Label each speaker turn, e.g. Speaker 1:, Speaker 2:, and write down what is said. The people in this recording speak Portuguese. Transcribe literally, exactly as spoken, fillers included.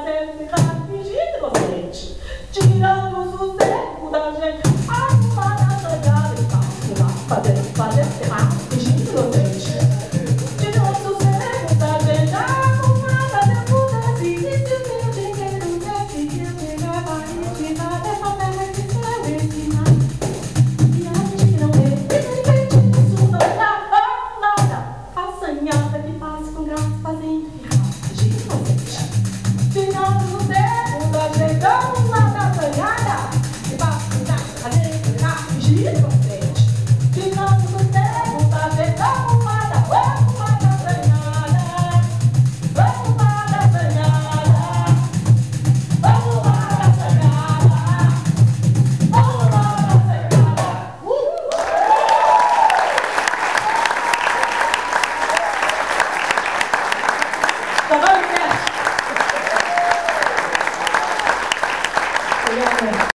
Speaker 1: fazendo errado, fingindo inocente, tirando o sossego da gente, arrumada, assanhada e fácil, fazendo, fazendo errado, fingindo inocente, tirando o sossego da gente, arrumada, depois desse, e se o meu dinheiro desse, que eu pegar a retina, é papel de seu ensinar, e a gente não vê, e de repente isso não dá nada, assanhada que passa com graça, fazendo errado, fingindo inocente. Tirando o dedo da gente, uma da assanhada, e passa na cadeira, na fingir inocente. Tirando o dedo da gente, uma da, uma da assanhada, uma da assanhada, uma da assanhada, uma da assanhada. Uh! Tá bom, gente? Obrigada.